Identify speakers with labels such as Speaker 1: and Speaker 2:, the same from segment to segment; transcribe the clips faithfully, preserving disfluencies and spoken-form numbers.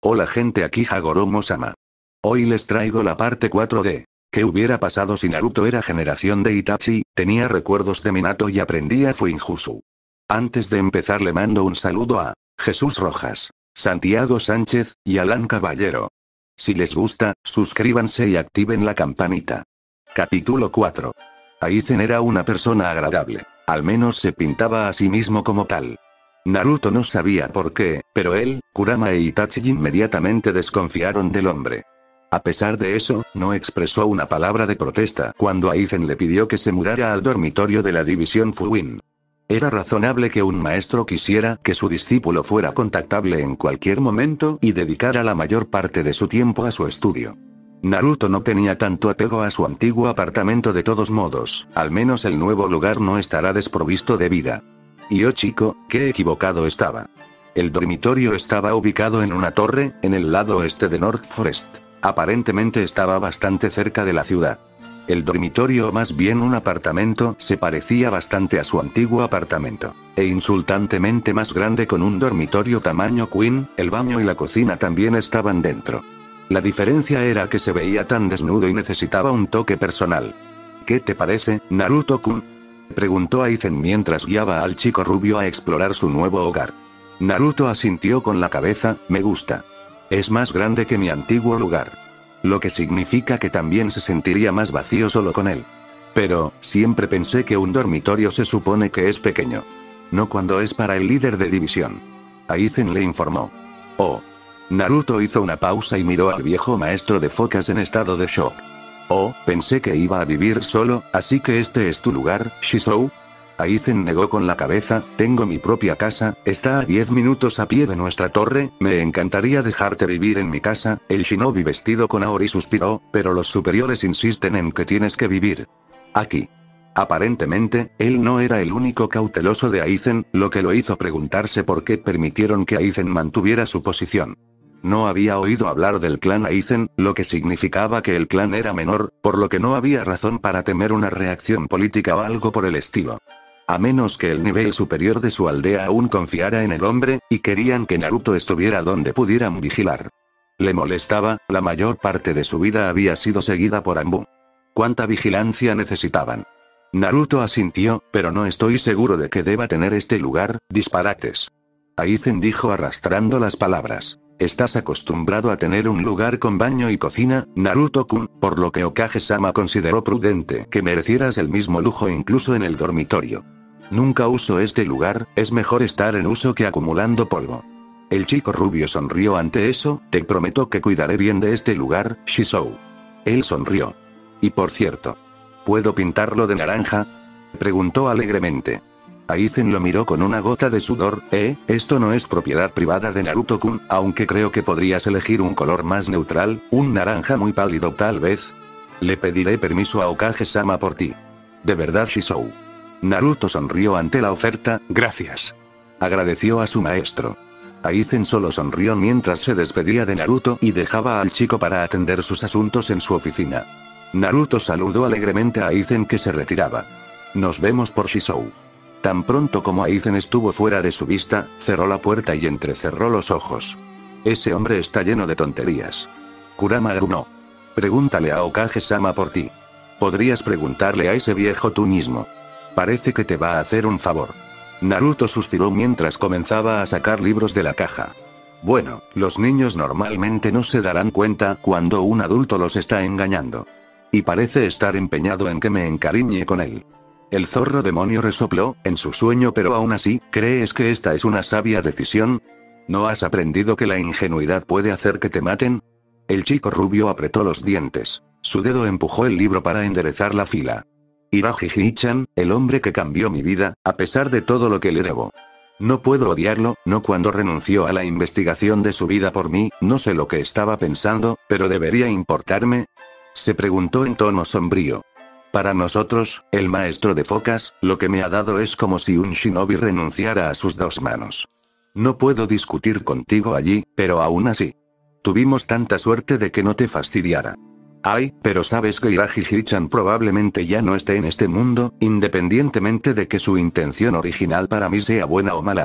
Speaker 1: Hola gente, aquí Hagoromo-sama. Hoy les traigo la parte cuatro de ¿qué hubiera pasado si Naruto era generación de Itachi, tenía recuerdos de Minato y aprendía Fuinjutsu? Antes de empezar le mando un saludo a Jesús Rojas, Santiago Sánchez, y Alan Caballero. Si les gusta, suscríbanse y activen la campanita. Capítulo cuatro. Aizen era una persona agradable, al menos se pintaba a sí mismo como tal. Naruto no sabía por qué, pero él, Kurama e Itachi inmediatamente desconfiaron del hombre. A pesar de eso, no expresó una palabra de protesta cuando Aizen le pidió que se mudara al dormitorio de la división Fuin. Era razonable que un maestro quisiera que su discípulo fuera contactable en cualquier momento y dedicara la mayor parte de su tiempo a su estudio. Naruto no tenía tanto apego a su antiguo apartamento de todos modos, al menos el nuevo lugar no estará desprovisto de vida. Y oh chico, qué equivocado estaba. El dormitorio estaba ubicado en una torre, en el lado oeste de North Forest. Aparentemente estaba bastante cerca de la ciudad. El dormitorio, o más bien un apartamento, se parecía bastante a su antiguo apartamento, e insultantemente más grande con un dormitorio tamaño queen, el baño y la cocina también estaban dentro. La diferencia era que se veía tan desnudo y necesitaba un toque personal. ¿Qué te parece, Naruto-kun?, preguntó Aizen mientras guiaba al chico rubio a explorar su nuevo hogar. Naruto asintió con la cabeza, me gusta. Es más grande que mi antiguo lugar. Lo que significa que también se sentiría más vacío solo con él. Pero, siempre pensé que un dormitorio se supone que es pequeño. No cuando es para el líder de división. Aizen le informó. Oh. Naruto hizo una pausa y miró al viejo maestro de focas en estado de shock. Oh, pensé que iba a vivir solo, así que este es tu lugar, Shisou. Aizen negó con la cabeza, tengo mi propia casa, está a diez minutos a pie de nuestra torre, me encantaría dejarte vivir en mi casa. El shinobi vestido con Aori suspiró, pero los superiores insisten en que tienes que vivir aquí. Aparentemente, él no era el único cauteloso de Aizen, lo que lo hizo preguntarse por qué permitieron que Aizen mantuviera su posición. No había oído hablar del clan Aizen, lo que significaba que el clan era menor, por lo que no había razón para temer una reacción política o algo por el estilo. A menos que el nivel superior de su aldea aún confiara en el hombre, y querían que Naruto estuviera donde pudieran vigilar. Le molestaba, la mayor parte de su vida había sido seguida por Anbu. ¿Cuánta vigilancia necesitaban? Naruto asintió, pero no estoy seguro de que deba tener este lugar, disparates. Aizen dijo arrastrando las palabras. Estás acostumbrado a tener un lugar con baño y cocina, Naruto-kun, por lo que Hokage-sama consideró prudente que merecieras el mismo lujo incluso en el dormitorio. Nunca uso este lugar, es mejor estar en uso que acumulando polvo. El chico rubio sonrió ante eso, te prometo que cuidaré bien de este lugar, Shisou. Él sonrió. Y por cierto, ¿puedo pintarlo de naranja?, preguntó alegremente. Aizen lo miró con una gota de sudor, eh, esto no es propiedad privada de Naruto-kun, aunque creo que podrías elegir un color más neutral, un naranja muy pálido tal vez. Le pediré permiso a Hokage-sama por ti. De verdad, Shisou. Naruto sonrió ante la oferta, gracias. Agradeció a su maestro. Aizen solo sonrió mientras se despedía de Naruto y dejaba al chico para atender sus asuntos en su oficina. Naruto saludó alegremente a Aizen que se retiraba. Nos vemos por Shisou. Tan pronto como Aizen estuvo fuera de su vista, cerró la puerta y entrecerró los ojos. Ese hombre está lleno de tonterías. Kurama gruñó. Pregúntale a Hokage-sama por ti. Podrías preguntarle a ese viejo tú mismo. Parece que te va a hacer un favor. Naruto suspiró mientras comenzaba a sacar libros de la caja. Bueno, los niños normalmente no se darán cuenta cuando un adulto los está engañando. Y parece estar empeñado en que me encariñe con él. El zorro demonio resopló, en su sueño, pero aún así, ¿crees que esta es una sabia decisión? ¿No has aprendido que la ingenuidad puede hacer que te maten? El chico rubio apretó los dientes. Su dedo empujó el libro para enderezar la fila. Irajiji-chan, el hombre que cambió mi vida, a pesar de todo lo que le debo. No puedo odiarlo, no cuando renunció a la investigación de su vida por mí, no sé lo que estaba pensando, pero ¿debería importarme?, se preguntó en tono sombrío. Para nosotros, el maestro de focas, lo que me ha dado es como si un shinobi renunciara a sus dos manos. No puedo discutir contigo allí, pero aún así. Tuvimos tanta suerte de que no te fastidiara. Ay, pero sabes que Irajiji-chan probablemente ya no esté en este mundo, independientemente de que su intención original para mí sea buena o mala.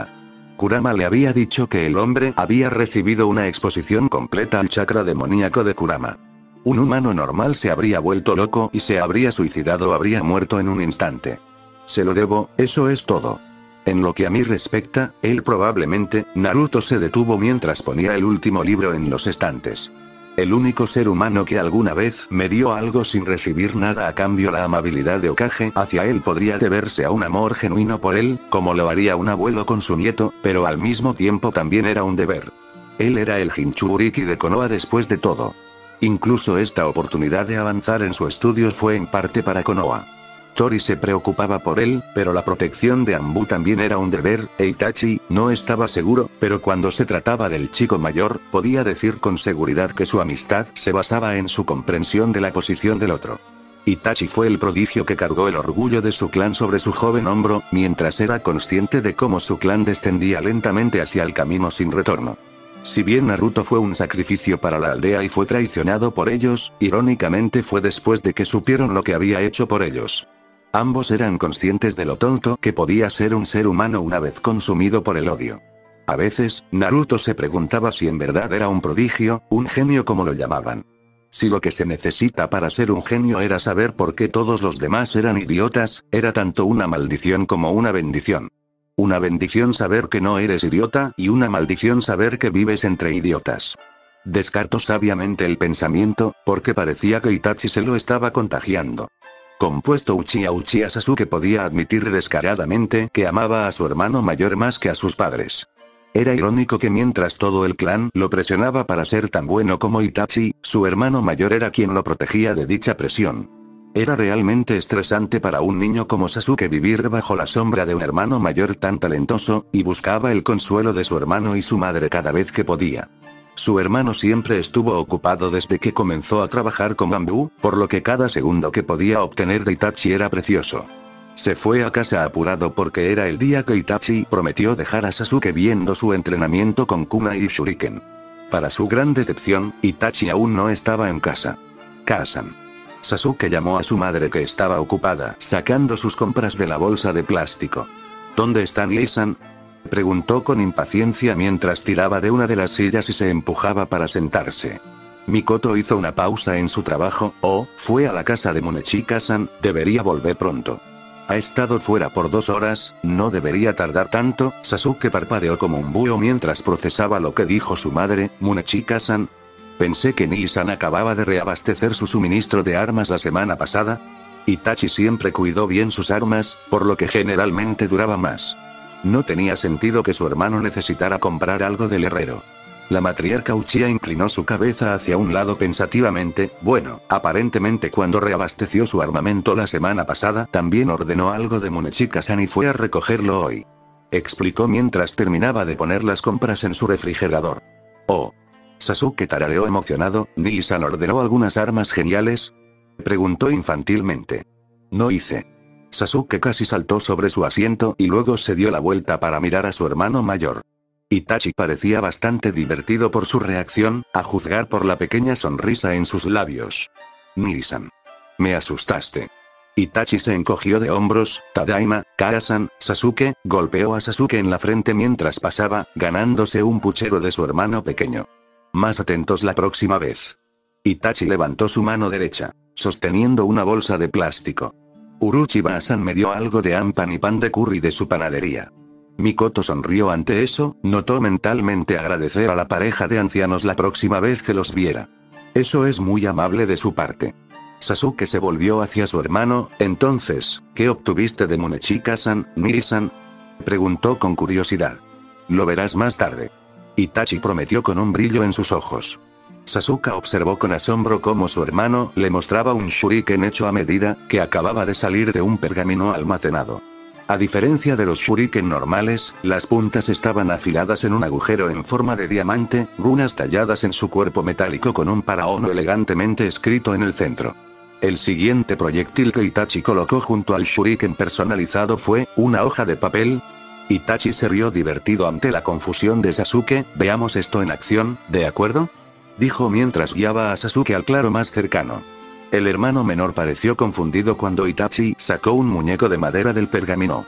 Speaker 1: Kurama le había dicho que el hombre había recibido una exposición completa al chakra demoníaco de Kurama. Un humano normal se habría vuelto loco y se habría suicidado o habría muerto en un instante. Se lo debo, eso es todo. En lo que a mí respecta, él probablemente, Naruto se detuvo mientras ponía el último libro en los estantes. El único ser humano que alguna vez me dio algo sin recibir nada a cambio, la amabilidad de Hokage hacia él, podría deberse a un amor genuino por él, como lo haría un abuelo con su nieto, pero al mismo tiempo también era un deber. Él era el Jinchuriki de Konoha después de todo. Incluso esta oportunidad de avanzar en su estudios fue en parte para Konoha. Tori se preocupaba por él, pero la protección de Anbu también era un deber, e Itachi no estaba seguro, pero cuando se trataba del chico mayor, podía decir con seguridad que su amistad se basaba en su comprensión de la posición del otro. Itachi fue el prodigio que cargó el orgullo de su clan sobre su joven hombro, mientras era consciente de cómo su clan descendía lentamente hacia el camino sin retorno. Si bien Naruto fue un sacrificio para la aldea y fue traicionado por ellos, irónicamente fue después de que supieron lo que había hecho por ellos. Ambos eran conscientes de lo tonto que podía ser un ser humano una vez consumido por el odio. A veces, Naruto se preguntaba si en verdad era un prodigio, un genio como lo llamaban. Si lo que se necesita para ser un genio era saber por qué todos los demás eran idiotas, era tanto una maldición como una bendición. Una bendición saber que no eres idiota, y una maldición saber que vives entre idiotas. Descartó sabiamente el pensamiento, porque parecía que Itachi se lo estaba contagiando. Compuesto Uchiha Uchiha Sasuke podía admitir descaradamente que amaba a su hermano mayor más que a sus padres. Era irónico que mientras todo el clan lo presionaba para ser tan bueno como Itachi, su hermano mayor era quien lo protegía de dicha presión. Era realmente estresante para un niño como Sasuke vivir bajo la sombra de un hermano mayor tan talentoso, y buscaba el consuelo de su hermano y su madre cada vez que podía. Su hermano siempre estuvo ocupado desde que comenzó a trabajar con Anbu, por lo que cada segundo que podía obtener de Itachi era precioso. Se fue a casa apurado porque era el día que Itachi prometió dejar a Sasuke viendo su entrenamiento con kunai y shuriken. Para su gran decepción, Itachi aún no estaba en casa. Kazan. Sasuke llamó a su madre que estaba ocupada sacando sus compras de la bolsa de plástico. ¿Dónde está Lee-san?, preguntó con impaciencia mientras tiraba de una de las sillas y se empujaba para sentarse. Mikoto hizo una pausa en su trabajo. Oh, fue a la casa de Munechika-san, debería volver pronto. Ha estado fuera por dos horas, no debería tardar tanto. Sasuke parpadeó como un búho mientras procesaba lo que dijo su madre. Munechika-san. Pensé que Nii-san acababa de reabastecer su suministro de armas la semana pasada. Itachi siempre cuidó bien sus armas, por lo que generalmente duraba más. No tenía sentido que su hermano necesitara comprar algo del herrero. La matriarca Uchiha inclinó su cabeza hacia un lado pensativamente. Bueno, aparentemente cuando reabasteció su armamento la semana pasada, también ordenó algo de Munechika-san y fue a recogerlo hoy. Explicó mientras terminaba de poner las compras en su refrigerador. Oh. Sasuke tarareó emocionado. ¿Nii-san ordenó algunas armas geniales?, preguntó infantilmente. No hice. Sasuke casi saltó sobre su asiento y luego se dio la vuelta para mirar a su hermano mayor. Itachi parecía bastante divertido por su reacción, a juzgar por la pequeña sonrisa en sus labios. Nii-san. Me asustaste. Itachi se encogió de hombros. Tadaima, Kara-san. Sasuke golpeó a Sasuke en la frente mientras pasaba, ganándose un puchero de su hermano pequeño. Más atentos la próxima vez. Itachi levantó su mano derecha, sosteniendo una bolsa de plástico. Uruchiba-san me dio algo de ampan y pan de curry de su panadería. Mikoto sonrió ante eso, notó mentalmente agradecer a la pareja de ancianos la próxima vez que los viera. Eso es muy amable de su parte. Sasuke se volvió hacia su hermano. Entonces, ¿qué obtuviste de Munechika-san, Nii-san?, preguntó con curiosidad. Lo verás más tarde. Itachi prometió con un brillo en sus ojos. Sasuke observó con asombro cómo su hermano le mostraba un shuriken hecho a medida, que acababa de salir de un pergamino almacenado. A diferencia de los shuriken normales, las puntas estaban afiladas en un agujero en forma de diamante, runas talladas en su cuerpo metálico con un paraono elegantemente escrito en el centro. El siguiente proyectil que Itachi colocó junto al shuriken personalizado fue una hoja de papel. Itachi se rió divertido ante la confusión de Sasuke. Veamos esto en acción, ¿de acuerdo?, dijo mientras guiaba a Sasuke al claro más cercano. El hermano menor pareció confundido cuando Itachi sacó un muñeco de madera del pergamino.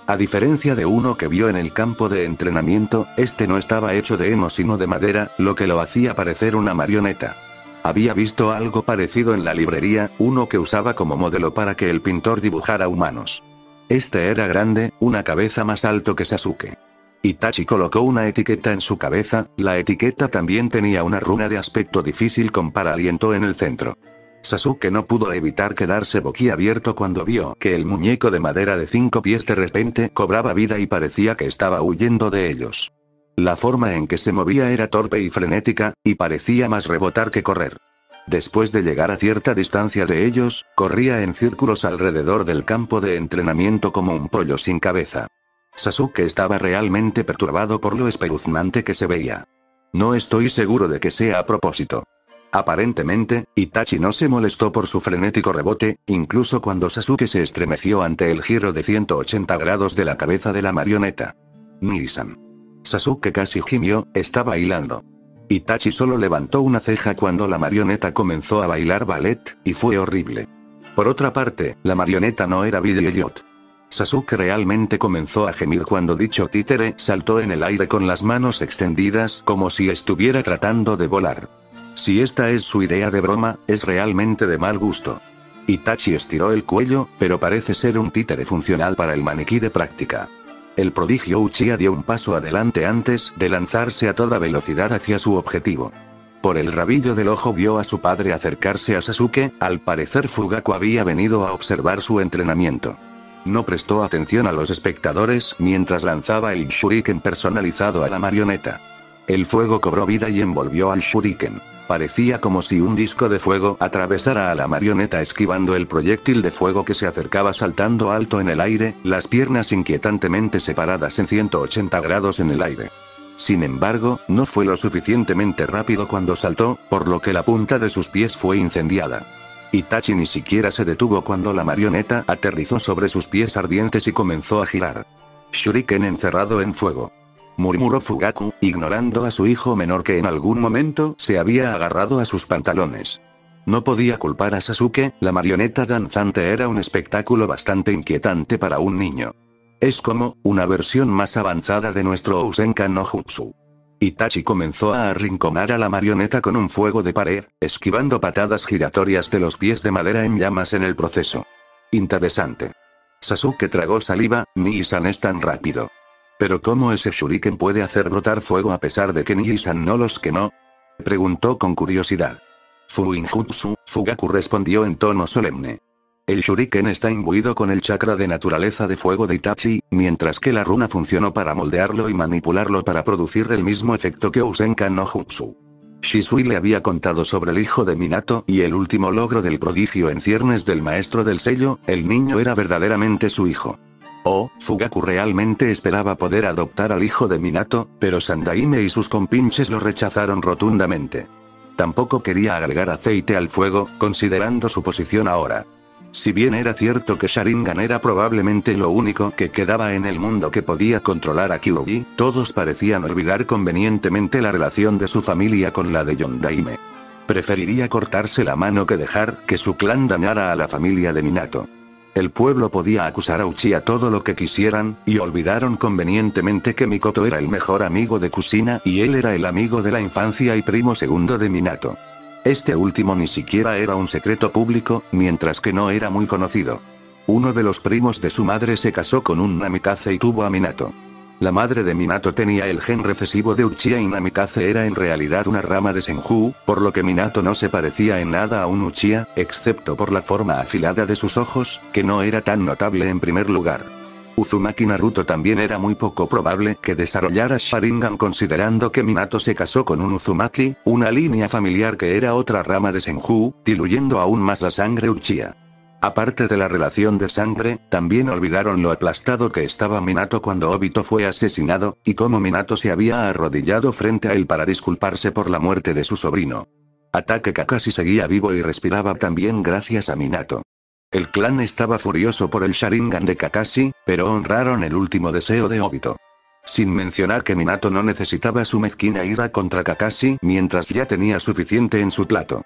Speaker 1: A diferencia de uno que vio en el campo de entrenamiento, este no estaba hecho de heno sino de madera, lo que lo hacía parecer una marioneta. Había visto algo parecido en la librería, uno que usaba como modelo para que el pintor dibujara humanos. Este era grande, una cabeza más alto que Sasuke. Itachi colocó una etiqueta en su cabeza, la etiqueta también tenía una runa de aspecto difícil con paraliento en el centro. Sasuke no pudo evitar quedarse boquiabierto cuando vio que el muñeco de madera de cinco pies de repente cobraba vida y parecía que estaba huyendo de ellos. La forma en que se movía era torpe y frenética, y parecía más rebotar que correr. Después de llegar a cierta distancia de ellos, corría en círculos alrededor del campo de entrenamiento como un pollo sin cabeza. Sasuke estaba realmente perturbado por lo espeluznante que se veía. No estoy seguro de que sea a propósito. Aparentemente, Itachi no se molestó por su frenético rebote, incluso cuando Sasuke se estremeció ante el giro de ciento ochenta grados de la cabeza de la marioneta. Nii-san. Sasuke casi gimió, estaba hilando. Itachi solo levantó una ceja cuando la marioneta comenzó a bailar ballet, y fue horrible. Por otra parte, la marioneta no era Billy Elliot. Sasuke realmente comenzó a gemir cuando dicho títere saltó en el aire con las manos extendidas como si estuviera tratando de volar. Si esta es su idea de broma, es realmente de mal gusto. Itachi estiró el cuello, pero parece ser un títere funcional para el maniquí de práctica. El prodigio Uchiha dio un paso adelante antes de lanzarse a toda velocidad hacia su objetivo. Por el rabillo del ojo vio a su padre acercarse a Sasuke, al parecer Fugaku había venido a observar su entrenamiento. No prestó atención a los espectadores mientras lanzaba el shuriken personalizado a la marioneta. El fuego cobró vida y envolvió al shuriken. Parecía como si un disco de fuego atravesara a la marioneta esquivando el proyectil de fuego que se acercaba saltando alto en el aire, las piernas inquietantemente separadas en ciento ochenta grados en el aire. Sin embargo, no fue lo suficientemente rápido cuando saltó, por lo que la punta de sus pies fue incendiada. Itachi ni siquiera se detuvo cuando la marioneta aterrizó sobre sus pies ardientes y comenzó a girar. Shuriken encerrado en fuego. Murmuró Fugaku, ignorando a su hijo menor que en algún momento se había agarrado a sus pantalones. No podía culpar a Sasuke, la marioneta danzante era un espectáculo bastante inquietante para un niño. Es como una versión más avanzada de nuestro Usenkan no Jutsu. Itachi comenzó a arrinconar a la marioneta con un fuego de pared, esquivando patadas giratorias de los pies de madera en llamas en el proceso. Interesante. Sasuke tragó saliva, Nii-san es tan rápido. ¿Pero cómo ese shuriken puede hacer brotar fuego a pesar de que Nii-san no los quemó? Preguntó con curiosidad. Fuinjutsu, Fugaku respondió en tono solemne. El shuriken está imbuido con el chakra de naturaleza de fuego de Itachi, mientras que la runa funcionó para moldearlo y manipularlo para producir el mismo efecto que Usenkan no Jutsu. Shisui le había contado sobre el hijo de Minato y el último logro del prodigio en ciernes del maestro del sello, el niño era verdaderamente su hijo. Oh, Fugaku realmente esperaba poder adoptar al hijo de Minato, pero Sandaime y sus compinches lo rechazaron rotundamente. Tampoco quería agregar aceite al fuego, considerando su posición ahora. Si bien era cierto que Sharingan era probablemente lo único que quedaba en el mundo que podía controlar a Kyuubi, todos parecían olvidar convenientemente la relación de su familia con la de Yondaime. Preferiría cortarse la mano que dejar que su clan dañara a la familia de Minato. El pueblo podía acusar a Uchiha todo lo que quisieran, y olvidaron convenientemente que Mikoto era el mejor amigo de Kushina y él era el amigo de la infancia y primo segundo de Minato. Este último ni siquiera era un secreto público, mientras que no era muy conocido. Uno de los primos de su madre se casó con un Namikaze y tuvo a Minato. La madre de Minato tenía el gen recesivo de Uchiha y Namikaze era en realidad una rama de Senju, por lo que Minato no se parecía en nada a un Uchiha, excepto por la forma afilada de sus ojos, que no era tan notable en primer lugar. Uzumaki Naruto también era muy poco probable que desarrollara Sharingan considerando que Minato se casó con un Uzumaki, una línea familiar que era otra rama de Senju, diluyendo aún más la sangre Uchiha. Aparte de la relación de sangre, también olvidaron lo aplastado que estaba Minato cuando Obito fue asesinado, y cómo Minato se había arrodillado frente a él para disculparse por la muerte de su sobrino. Ataque Kakashi seguía vivo y respiraba también gracias a Minato. El clan estaba furioso por el Sharingan de Kakashi, pero honraron el último deseo de Obito. Sin mencionar que Minato no necesitaba su mezquina ira contra Kakashi mientras ya tenía suficiente en su plato.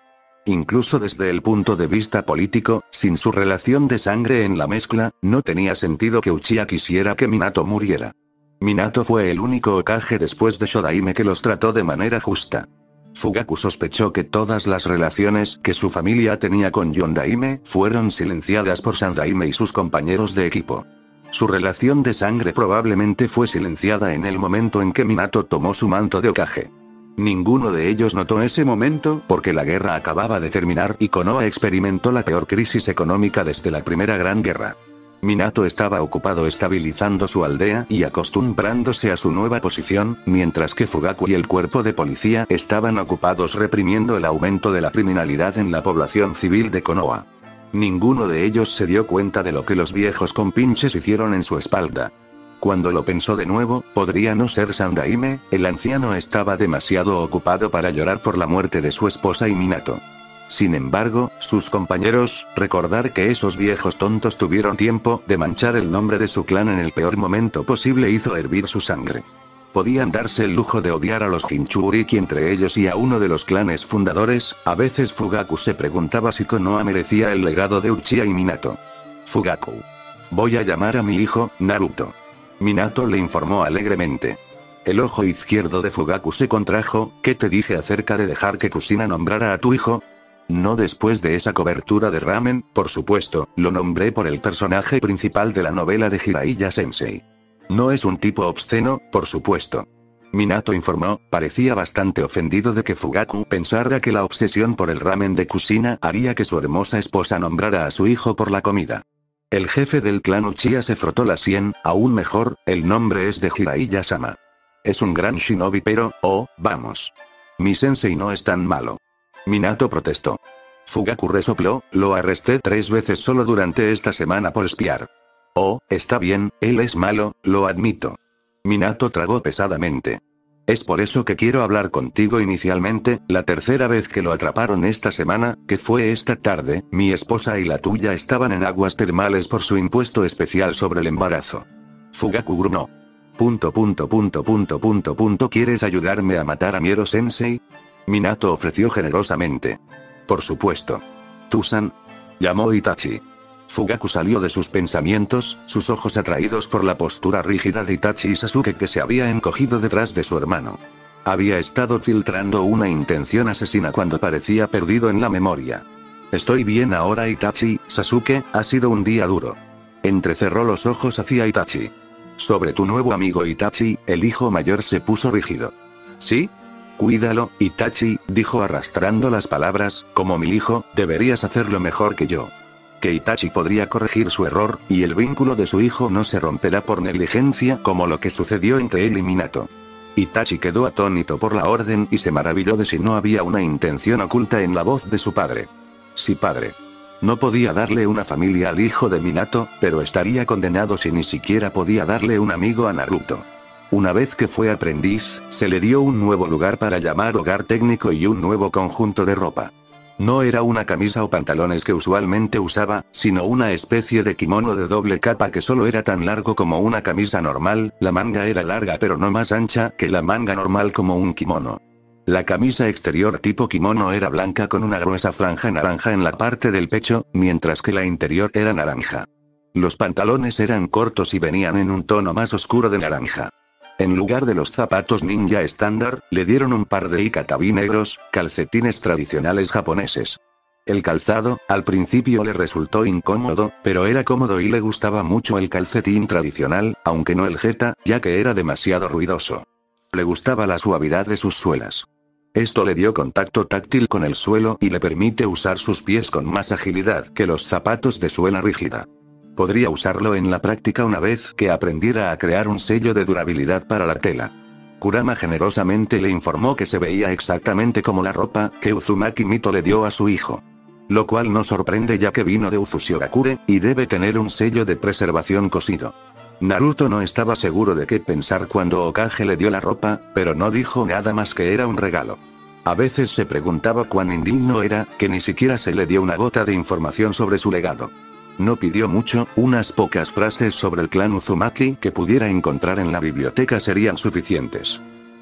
Speaker 1: Incluso desde el punto de vista político, sin su relación de sangre en la mezcla, no tenía sentido que Uchiha quisiera que Minato muriera. Minato fue el único Hokage después de Shodaime que los trató de manera justa. Fugaku sospechó que todas las relaciones que su familia tenía con Yondaime fueron silenciadas por Sandaime y sus compañeros de equipo. Su relación de sangre probablemente fue silenciada en el momento en que Minato tomó su manto de Hokage. Ninguno de ellos notó ese momento porque la guerra acababa de terminar y Konoha experimentó la peor crisis económica desde la Primera Gran Guerra. Minato estaba ocupado estabilizando su aldea y acostumbrándose a su nueva posición, mientras que Fugaku y el cuerpo de policía estaban ocupados reprimiendo el aumento de la criminalidad en la población civil de Konoha. Ninguno de ellos se dio cuenta de lo que los viejos compinches hicieron en su espalda. Cuando lo pensó de nuevo, podría no ser Sandaime, el anciano estaba demasiado ocupado para llorar por la muerte de su esposa y Minato. Sin embargo, sus compañeros, recordar que esos viejos tontos tuvieron tiempo de manchar el nombre de su clan en el peor momento posible hizo hervir su sangre. Podían darse el lujo de odiar a los Jinchuriki entre ellos y a uno de los clanes fundadores. A veces Fugaku se preguntaba si Konoha merecía el legado de Uchiha y Minato. Fugaku. Voy a llamar a mi hijo, Naruto. Minato le informó alegremente. El ojo izquierdo de Fugaku se contrajo. ¿Qué te dije acerca de dejar que Kushina nombrara a tu hijo? No después de esa cobertura de ramen, por supuesto, lo nombré por el personaje principal de la novela de Jiraiya Sensei. No es un tipo obsceno, por supuesto. Minato informó, parecía bastante ofendido de que Fugaku pensara que la obsesión por el ramen de Kushina haría que su hermosa esposa nombrara a su hijo por la comida. El jefe del clan Uchiha se frotó la sien, aún mejor, el nombre es de Jiraiya-sama. Es un gran shinobi pero, oh, vamos. Mi sensei no es tan malo. Minato protestó. Fugaku resopló, lo arresté tres veces solo durante esta semana por espiar. Oh, está bien, él es malo, lo admito. Minato tragó pesadamente. Es por eso que quiero hablar contigo inicialmente. La tercera vez que lo atraparon esta semana, que fue esta tarde, mi esposa y la tuya estaban en aguas termales por su impuesto especial sobre el embarazo. Fugaku gruñó. Punto punto punto punto punto punto ¿Quieres ayudarme a matar a Miero Sensei? Minato ofreció generosamente. Por supuesto. Tusan. Llamó Itachi. Fugaku salió de sus pensamientos, sus ojos atraídos por la postura rígida de Itachi y Sasuke que se había encogido detrás de su hermano. Había estado filtrando una intención asesina cuando parecía perdido en la memoria. Estoy bien ahora Itachi, Sasuke, ha sido un día duro. Entrecerró los ojos hacia Itachi. Sobre tu nuevo amigo Itachi, el hijo mayor se puso rígido. ¿Sí? Cuídalo, Itachi, dijo arrastrando las palabras, como mi hijo, deberías hacerlo mejor que yo. Que Itachi podría corregir su error, y el vínculo de su hijo no se romperá por negligencia como lo que sucedió entre él y Minato. Itachi quedó atónito por la orden y se maravilló de si no había una intención oculta en la voz de su padre. Sí, padre. No podía darle una familia al hijo de Minato, pero estaría condenado si ni siquiera podía darle un amigo a Naruto. Una vez que fue aprendiz, se le dio un nuevo lugar para llamar hogar técnico y un nuevo conjunto de ropa. No era una camisa o pantalones que usualmente usaba, sino una especie de kimono de doble capa que solo era tan largo como una camisa normal. La manga era larga pero no más ancha que la manga normal como un kimono. La camisa exterior tipo kimono era blanca con una gruesa franja naranja en la parte del pecho, mientras que la interior era naranja. Los pantalones eran cortos y venían en un tono más oscuro de naranja. En lugar de los zapatos ninja estándar, le dieron un par de ikatabi negros, calcetines tradicionales japoneses. El calzado, al principio le resultó incómodo, pero era cómodo y le gustaba mucho el calcetín tradicional, aunque no el jeta, ya que era demasiado ruidoso. Le gustaba la suavidad de sus suelas. Esto le dio contacto táctil con el suelo y le permite usar sus pies con más agilidad que los zapatos de suela rígida. Podría usarlo en la práctica una vez que aprendiera a crear un sello de durabilidad para la tela. Kurama generosamente le informó que se veía exactamente como la ropa que Uzumaki Mito le dio a su hijo. Lo cual no sorprende ya que vino de Uzushigakure, y debe tener un sello de preservación cosido. Naruto no estaba seguro de qué pensar cuando Hokage le dio la ropa, pero no dijo nada más que era un regalo. A veces se preguntaba cuán indigno era, que ni siquiera se le dio una gota de información sobre su legado. No pidió mucho, unas pocas frases sobre el clan Uzumaki que pudiera encontrar en la biblioteca serían suficientes.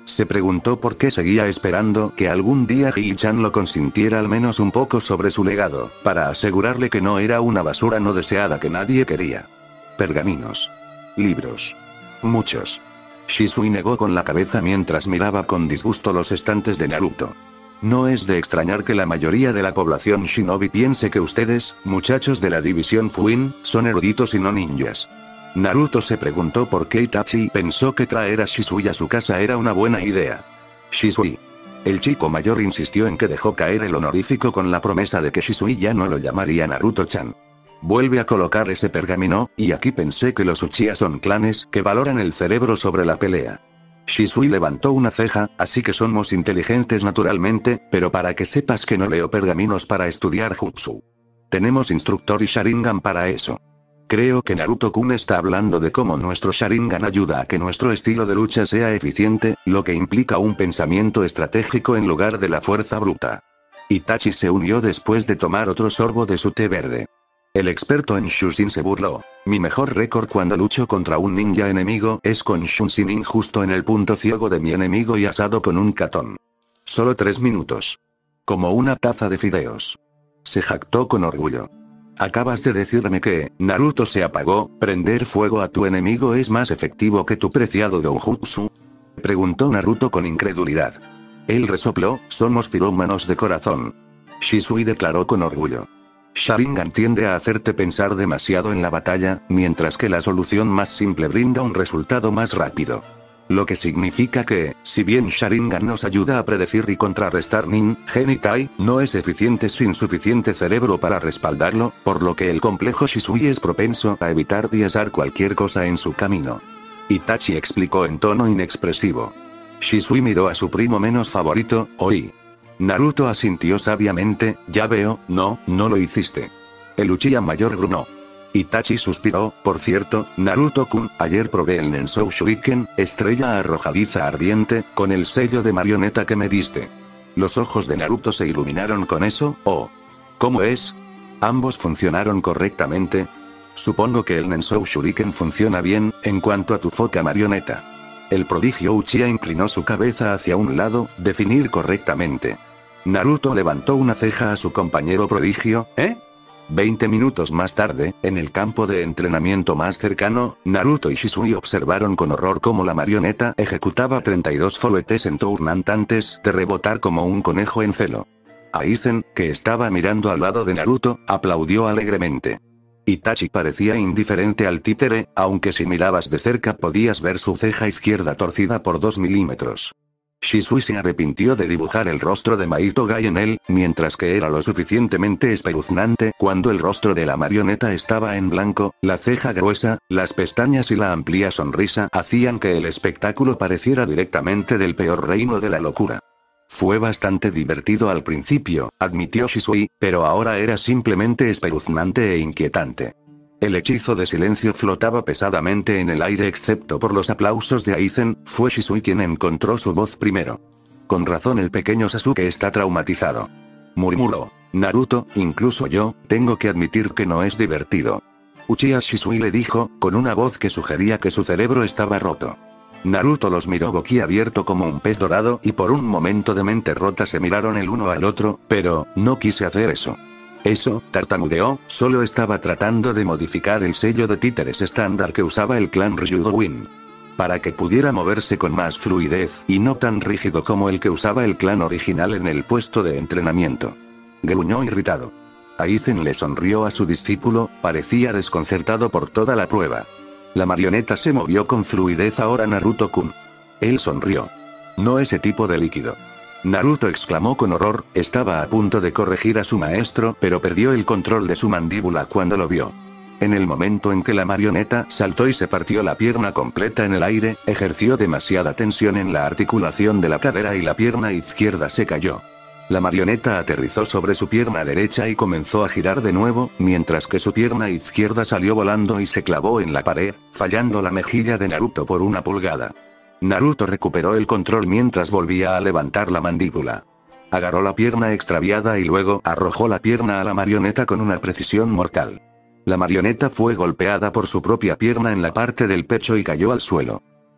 Speaker 1: Se preguntó por qué seguía esperando que algún día Hii-chan lo consintiera al menos un poco sobre su legado, para asegurarle que no era una basura no deseada que nadie quería. Pergaminos. Libros. Muchos. Shisui negó con la cabeza mientras miraba con disgusto los estantes de Naruto. No es de extrañar que la mayoría de la población shinobi piense que ustedes, muchachos de la división Fuin, son eruditos y no ninjas. Naruto se preguntó por qué Itachi pensó que traer a Shisui a su casa era una buena idea. Shisui. El chico mayor insistió en que dejó caer el honorífico con la promesa de que Shisui ya no lo llamaría Naruto-chan. Vuelve a colocar ese pergamino, y aquí pensé que los Uchiha son clanes que valoran el cerebro sobre la pelea. Shisui levantó una ceja, así que somos inteligentes naturalmente, pero para que sepas que no leo pergaminos para estudiar jutsu. Tenemos instructor y Sharingan para eso. Creo que Naruto-kun está hablando de cómo nuestro Sharingan ayuda a que nuestro estilo de lucha sea eficiente, lo que implica un pensamiento estratégico en lugar de la fuerza bruta. Itachi se unió después de tomar otro sorbo de su té verde. El experto en Shushin se burló. Mi mejor récord cuando lucho contra un ninja enemigo es con Shunsinin justo en el punto ciego de mi enemigo y asado con un katón. Solo tres minutos. Como una taza de fideos. Se jactó con orgullo. Acabas de decirme que, Naruto se apagó, prender fuego a tu enemigo es más efectivo que tu preciado doujutsu. Preguntó Naruto con incredulidad. Él resopló, somos pirómanos de corazón. Shisui declaró con orgullo. Sharingan tiende a hacerte pensar demasiado en la batalla, mientras que la solución más simple brinda un resultado más rápido. Lo que significa que, si bien Sharingan nos ayuda a predecir y contrarrestar Nin, Gen y Tai, no es eficiente sin suficiente cerebro para respaldarlo, por lo que el complejo Shisui es propenso a evitar diezar cualquier cosa en su camino. Itachi explicó en tono inexpresivo. Shisui miró a su primo menos favorito, Oi. Naruto asintió sabiamente, ya veo, no, no lo hiciste. El Uchiha mayor grunó. Itachi suspiró, por cierto, Naruto-kun, ayer probé el Nensou Shuriken, estrella arrojadiza ardiente, con el sello de marioneta que me diste. Los ojos de Naruto se iluminaron con eso, oh. ¿Cómo es? ¿Ambos funcionaron correctamente? Supongo que el Nensou Shuriken funciona bien, en cuanto a tu foca marioneta. El prodigio Uchiha inclinó su cabeza hacia un lado, definir correctamente. Naruto levantó una ceja a su compañero prodigio, ¿eh? Veinte minutos más tarde, en el campo de entrenamiento más cercano, Naruto y Shisui observaron con horror cómo la marioneta ejecutaba treinta y dos fuetes en turno antes de rebotar como un conejo en celo. Aizen, que estaba mirando al lado de Naruto, aplaudió alegremente. Itachi parecía indiferente al títere, aunque si mirabas de cerca podías ver su ceja izquierda torcida por dos milímetros. Shisui se arrepintió de dibujar el rostro de Maito Gai en él, mientras que era lo suficientemente espeluznante cuando el rostro de la marioneta estaba en blanco, la ceja gruesa, las pestañas y la amplia sonrisa hacían que el espectáculo pareciera directamente del peor reino de la locura. Fue bastante divertido al principio, admitió Shisui, pero ahora era simplemente espeluznante e inquietante. El hechizo de silencio flotaba pesadamente en el aire excepto por los aplausos de Aizen, fue Shisui quien encontró su voz primero. Con razón el pequeño Sasuke está traumatizado. Murmuró. Naruto, incluso yo, tengo que admitir que no es divertido. Uchiha Shisui le dijo, con una voz que sugería que su cerebro estaba roto. Naruto los miró boquiabierto como un pez dorado y por un momento de mente rota se miraron el uno al otro, pero, no quise hacer eso. Eso, tartamudeó, solo estaba tratando de modificar el sello de títeres estándar que usaba el clan Ryudo-Win. Para que pudiera moverse con más fluidez y no tan rígido como el que usaba el clan original en el puesto de entrenamiento. Gruñó irritado. Aizen le sonrió a su discípulo, parecía desconcertado por toda la prueba. La marioneta se movió con fluidez ahora Naruto-kun. Él sonrió. No ese tipo de líquido. Naruto exclamó con horror, estaba a punto de corregir a su maestro, pero perdió el control de su mandíbula cuando lo vio. En el momento en que la marioneta saltó y se partió la pierna completa en el aire, ejerció demasiada tensión en la articulación de la cadera y la pierna izquierda se cayó. La marioneta aterrizó sobre su pierna derecha y comenzó a girar de nuevo, mientras que su pierna izquierda salió volando y se clavó en la pared, fallando la mejilla de Naruto por una pulgada. Naruto recuperó el control mientras volvía a levantar la mandíbula. Agarró la pierna extraviada y luego arrojó la pierna a la marioneta con una precisión mortal. La marioneta fue golpeada por su propia pierna en la parte del pecho y cayó al suelo.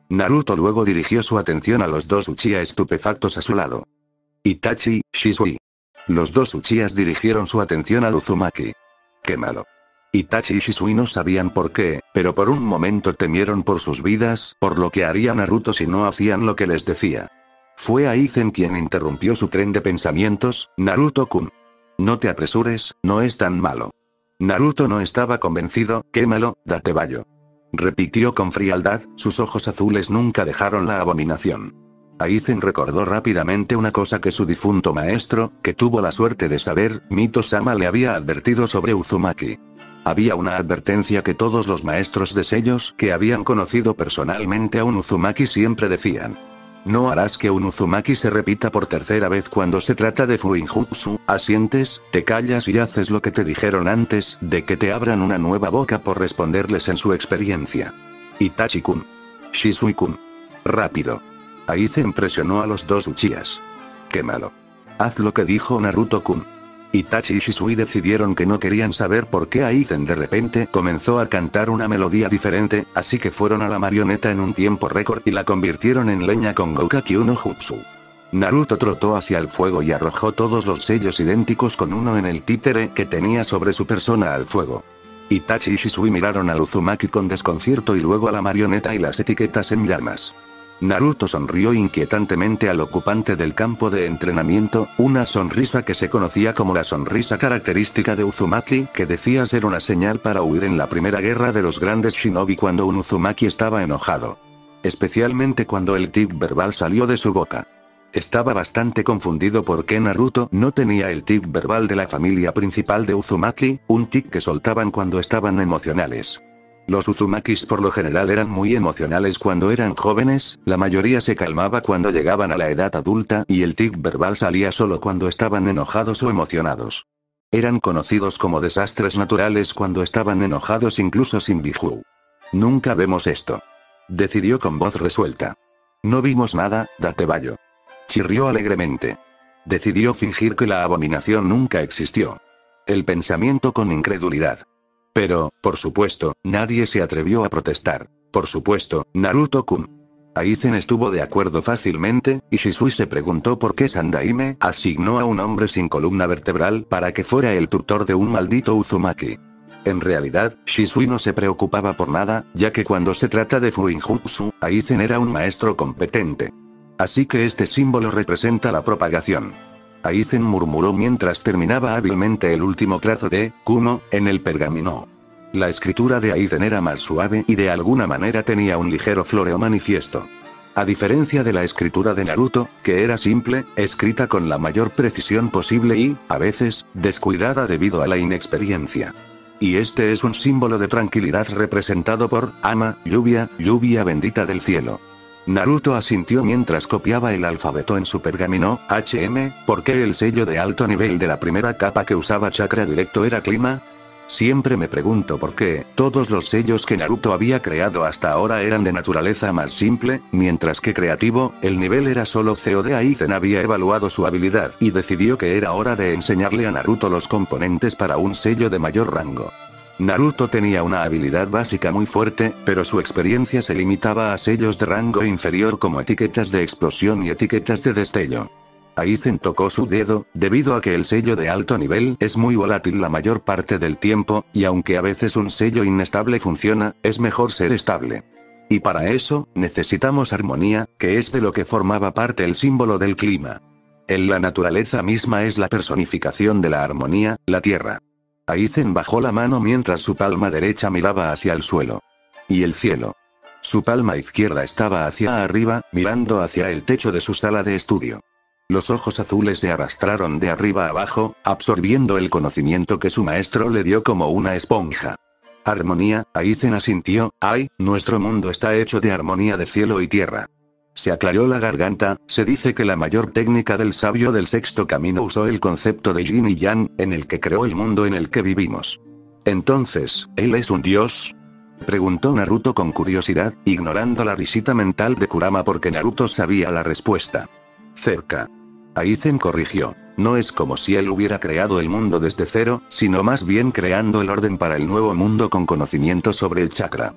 Speaker 1: Naruto luego dirigió su atención a los dos Uchiha estupefactos a su lado. Itachi, Shisui. Los dos Uchihas dirigieron su atención al Uzumaki. ¡Qué malo! Itachi y Shisui no sabían por qué, pero por un momento temieron por sus vidas, por lo que haría Naruto si no hacían lo que les decía. Fue Aizen quien interrumpió su tren de pensamientos. Naruto-kun. No te apresures, no es tan malo. Naruto no estaba convencido. Quémalo, date vallo. Repitió con frialdad, sus ojos azules nunca dejaron la abominación. Aizen recordó rápidamente una cosa que su difunto maestro, que tuvo la suerte de saber, Mito-sama le había advertido sobre Uzumaki. Había una advertencia que todos los maestros de sellos que habían conocido personalmente a un Uzumaki siempre decían. No harás que un Uzumaki se repita por tercera vez cuando se trata de Fuinjutsu, asientes, te callas y haces lo que te dijeron antes de que te abran una nueva boca por responderles en su experiencia. Itachi-kun. Shisui-kun. Rápido. Aizen presionó a los dos Uchihas. ¡Qué malo! Haz lo que dijo Naruto-kun. Itachi y Shisui decidieron que no querían saber por qué Aizen de repente comenzó a cantar una melodía diferente, así que fueron a la marioneta en un tiempo récord y la convirtieron en leña con Goukaki no Jutsu. Naruto trotó hacia el fuego y arrojó todos los sellos idénticos con uno en el títere que tenía sobre su persona al fuego. Itachi y Shisui miraron al Uzumaki con desconcierto y luego a la marioneta y las etiquetas en llamas. Naruto sonrió inquietantemente al ocupante del campo de entrenamiento, una sonrisa que se conocía como la sonrisa característica de Uzumaki, que decía ser una señal para huir en la primera guerra de los grandes shinobi cuando un Uzumaki estaba enojado. Especialmente cuando el tic verbal salió de su boca. Estaba bastante confundido porque Naruto no tenía el tic verbal de la familia principal de Uzumaki, un tic que soltaban cuando estaban emocionales. Los Uzumakis por lo general eran muy emocionales cuando eran jóvenes, la mayoría se calmaba cuando llegaban a la edad adulta y el tic verbal salía solo cuando estaban enojados o emocionados. Eran conocidos como desastres naturales cuando estaban enojados incluso sin Biju. Nunca vemos esto. Decidió con voz resuelta. No vimos nada, date vallo. Chirrió alegremente. Decidió fingir que la abominación nunca existió. El pensamiento con incredulidad. Pero, por supuesto, nadie se atrevió a protestar. Por supuesto, Naruto-kun. Aizen estuvo de acuerdo fácilmente, y Shisui se preguntó por qué Sandaime asignó a un hombre sin columna vertebral para que fuera el tutor de un maldito Uzumaki. En realidad, Shisui no se preocupaba por nada, ya que cuando se trata de Fuinjutsu, Aizen era un maestro competente. Así que este símbolo representa la propagación. Aizen murmuró mientras terminaba hábilmente el último trazo de Kumo en el pergamino. La escritura de Aizen era más suave y de alguna manera tenía un ligero floreo manifiesto. A diferencia de la escritura de Naruto, que era simple, escrita con la mayor precisión posible y, a veces, descuidada debido a la inexperiencia. Y este es un símbolo de tranquilidad representado por Ama, lluvia, lluvia bendita del cielo. Naruto asintió mientras copiaba el alfabeto en su pergamino. H M, ¿por qué el sello de alto nivel de la primera capa que usaba chakra directo era clima? Siempre me pregunto por qué todos los sellos que Naruto había creado hasta ahora eran de naturaleza más simple, mientras que creativo, el nivel era solo C O D. Aizen había evaluado su habilidad y decidió que era hora de enseñarle a Naruto los componentes para un sello de mayor rango. Naruto tenía una habilidad básica muy fuerte, pero su experiencia se limitaba a sellos de rango inferior como etiquetas de explosión y etiquetas de destello. Aizen tocó su dedo, debido a que el sello de alto nivel es muy volátil la mayor parte del tiempo, y aunque a veces un sello inestable funciona, es mejor ser estable. Y para eso, necesitamos armonía, que es de lo que formaba parte el símbolo del clima. En la naturaleza misma es la personificación de la armonía, la tierra. Aizen bajó la mano mientras su palma derecha miraba hacia el suelo. Y el cielo. Su palma izquierda estaba hacia arriba, mirando hacia el techo de su sala de estudio. Los ojos azules se arrastraron de arriba a abajo, absorbiendo el conocimiento que su maestro le dio como una esponja. Armonía, Aizen asintió. Ay, nuestro mundo está hecho de armonía de cielo y tierra. Se aclaró la garganta. Se dice que la mayor técnica del sabio del sexto camino usó el concepto de yin y yang, en el que creó el mundo en el que vivimos. Entonces, ¿él es un dios? Preguntó Naruto con curiosidad, ignorando la risita mental de Kurama porque Naruto sabía la respuesta. Cerca. Aizen corrigió. No es como si él hubiera creado el mundo desde cero, sino más bien creando el orden para el nuevo mundo con conocimiento sobre el chakra.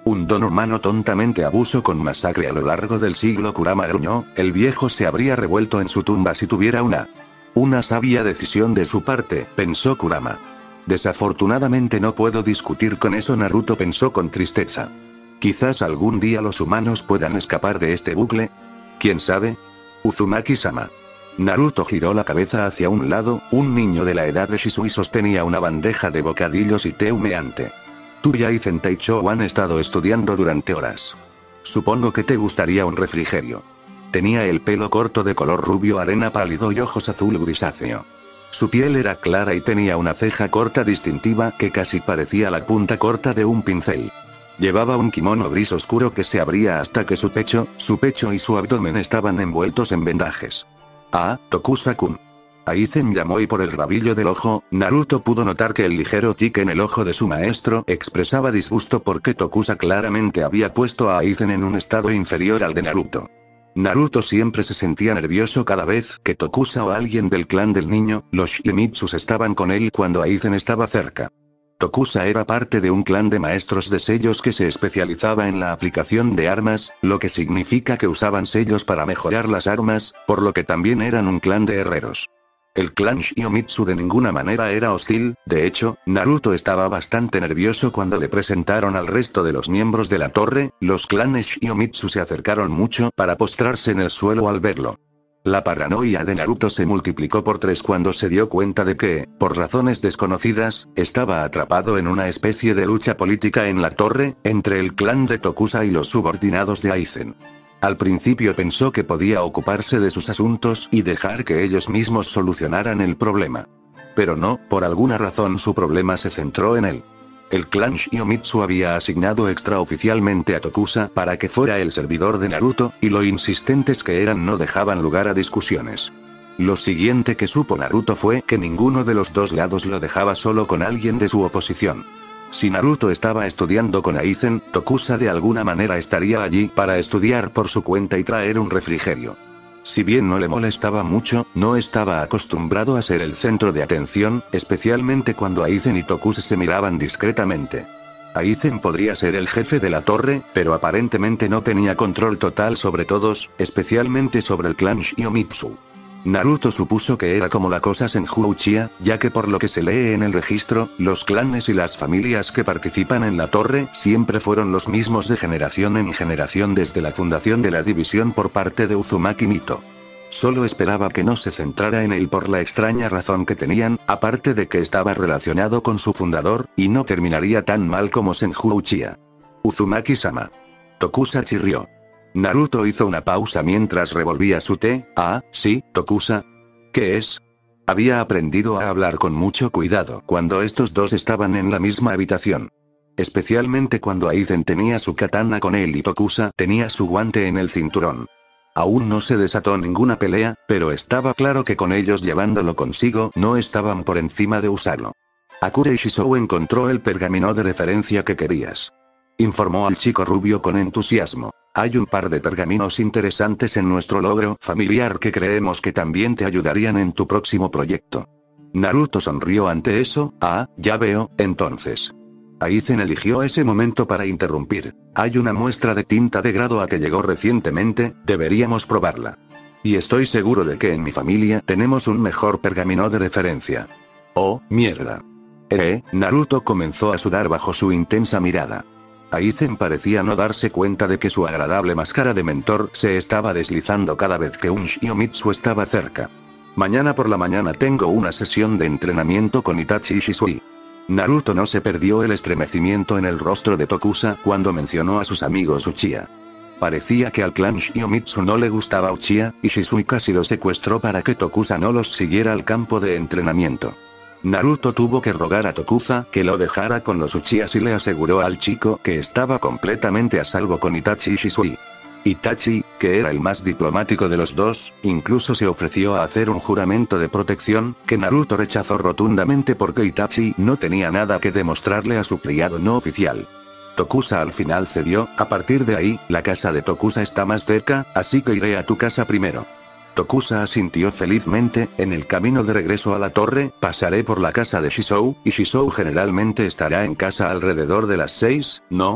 Speaker 1: Un don humano tontamente abuso con masacre a lo largo del siglo. Kurama gruñó, el viejo se habría revuelto en su tumba si tuviera una. Una sabia decisión de su parte, pensó Kurama. Desafortunadamente no puedo discutir con eso. Naruto pensó con tristeza. Quizás algún día los humanos puedan escapar de este bucle. ¿Quién sabe? Uzumaki-sama. Naruto giró la cabeza hacia un lado. Un niño de la edad de Shisui sostenía una bandeja de bocadillos y té humeante. Tú y Aizen Taicho han estado estudiando durante horas. Supongo que te gustaría un refrigerio. Tenía el pelo corto de color rubio arena pálido y ojos azul grisáceo. Su piel era clara y tenía una ceja corta distintiva que casi parecía la punta corta de un pincel. Llevaba un kimono gris oscuro que se abría hasta que su pecho, su pecho y su abdomen estaban envueltos en vendajes. Ah, Tokusa-kun. Aizen llamó y por el rabillo del ojo, Naruto pudo notar que el ligero tic en el ojo de su maestro expresaba disgusto porque Tokusa claramente había puesto a Aizen en un estado inferior al de Naruto. Naruto siempre se sentía nervioso cada vez que Tokusa o alguien del clan del niño, los Shinimitsus, estaban con él cuando Aizen estaba cerca. Tokusa era parte de un clan de maestros de sellos que se especializaba en la aplicación de armas, lo que significa que usaban sellos para mejorar las armas, por lo que también eran un clan de herreros. El clan Shiomitsu de ninguna manera era hostil. De hecho, Naruto estaba bastante nervioso cuando le presentaron al resto de los miembros de la torre. Los clanes Shiomitsu se acercaron mucho para postrarse en el suelo al verlo. La paranoia de Naruto se multiplicó por tres cuando se dio cuenta de que, por razones desconocidas, estaba atrapado en una especie de lucha política en la torre, entre el clan de Tokusa y los subordinados de Aizen. Al principio pensó que podía ocuparse de sus asuntos y dejar que ellos mismos solucionaran el problema. Pero no, por alguna razón su problema se centró en él. El clan Shiomitsu había asignado extraoficialmente a Tokusa para que fuera el servidor de Naruto, y lo insistentes que eran no dejaban lugar a discusiones. Lo siguiente que supo Naruto fue que ninguno de los dos lados lo dejaba solo con alguien de su oposición. Si Naruto estaba estudiando con Aizen, Tokusa de alguna manera estaría allí para estudiar por su cuenta y traer un refrigerio. Si bien no le molestaba mucho, no estaba acostumbrado a ser el centro de atención, especialmente cuando Aizen y Tokusa se miraban discretamente. Aizen podría ser el jefe de la torre, pero aparentemente no tenía control total sobre todos, especialmente sobre el clan Shiomitsu. Naruto supuso que era como la cosa Senju Uchiha, ya que por lo que se lee en el registro, los clanes y las familias que participan en la torre siempre fueron los mismos de generación en generación desde la fundación de la división por parte de Uzumaki Mito. Solo esperaba que no se centrara en él por la extraña razón que tenían, aparte de que estaba relacionado con su fundador, y no terminaría tan mal como Senju Uchiha. Uzumaki-sama. Tokusa chirrió. Naruto hizo una pausa mientras revolvía su té. Ah, sí, Tokusa. ¿Qué es? Había aprendido a hablar con mucho cuidado cuando estos dos estaban en la misma habitación. Especialmente cuando Aizen tenía su katana con él y Tokusa tenía su guante en el cinturón. Aún no se desató ninguna pelea, pero estaba claro que con ellos llevándolo consigo no estaban por encima de usarlo. Akure Shizou encontró el pergamino de referencia que querías. Informó al chico rubio con entusiasmo. Hay un par de pergaminos interesantes en nuestro logro familiar que creemos que también te ayudarían en tu próximo proyecto. Naruto sonrió ante eso. Ah, ya veo, entonces. Aizen eligió ese momento para interrumpir. Hay una muestra de tinta de grado A que llegó recientemente, deberíamos probarla. Y estoy seguro de que en mi familia tenemos un mejor pergamino de referencia. Oh, mierda. Eh, Naruto comenzó a sudar bajo su intensa mirada. Aizen parecía no darse cuenta de que su agradable máscara de mentor se estaba deslizando cada vez que un Shiomitsu estaba cerca. Mañana por la mañana tengo una sesión de entrenamiento con Itachi y Shisui. Naruto no se perdió el estremecimiento en el rostro de Tokusa cuando mencionó a sus amigos Uchiha. Parecía que al clan Shiomitsu no le gustaba Uchiha, y Shisui casi lo secuestró para que Tokusa no los siguiera al campo de entrenamiento. Naruto tuvo que rogar a Tokusa que lo dejara con los Uchihas y le aseguró al chico que estaba completamente a salvo con Itachi y Shisui. Itachi, que era el más diplomático de los dos, incluso se ofreció a hacer un juramento de protección, que Naruto rechazó rotundamente porque Itachi no tenía nada que demostrarle a su criado no oficial. Tokusa al final cedió. A partir de ahí, la casa de Tokusa está más cerca, así que iré a tu casa primero. Tokusa asintió felizmente. En el camino de regreso a la torre, pasaré por la casa de Shisou, y Shisou generalmente estará en casa alrededor de las seis, ¿no?